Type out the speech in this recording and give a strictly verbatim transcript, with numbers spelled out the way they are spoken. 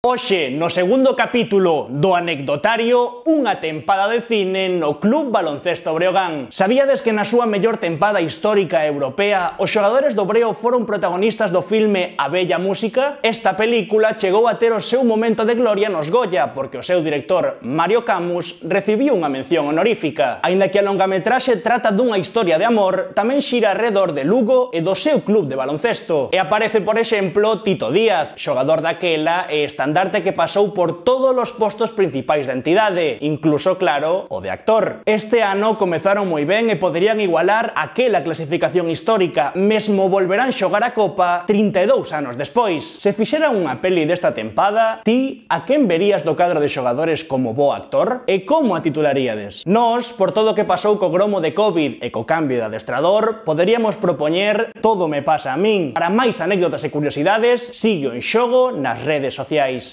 Hoxe, no segundo capítulo do anecdotario, unha tempada de cine no Club Baloncesto Breogán. Sabíades que na súa mellor tempada histórica europea os xogadores do Breo foron protagonistas do filme A Bella Música? Esta película chegou a ter o seu momento de gloria nos Goya porque o seu director, Mario Camus, recibiu unha mención honorífica. Aínda que a longametraxe trata dunha historia de amor, tamén xira arredor de Lugo e do seu club de baloncesto. E aparece, por exemplo, Tito Díaz, xogador daquela e estandarte que pasou por todos os postos principais da entidade, incluso, claro, o de actor. Este ano comezaron moi ben e poderían igualar aquela clasificación histórica, mesmo volverán xogar a Copa trinta e dous anos despois. Se fixeran unha peli desta tempada, ti a quen verías do cadro de xogadores como bo actor? E como a titularíades? Nós, por todo o que pasou co gromo de Covid e co cambio de adestrador, poderíamos propoñer Todo me pasa a min. Para máis anécdotas e curiosidades, sigue o En Xogo nas redes sociais.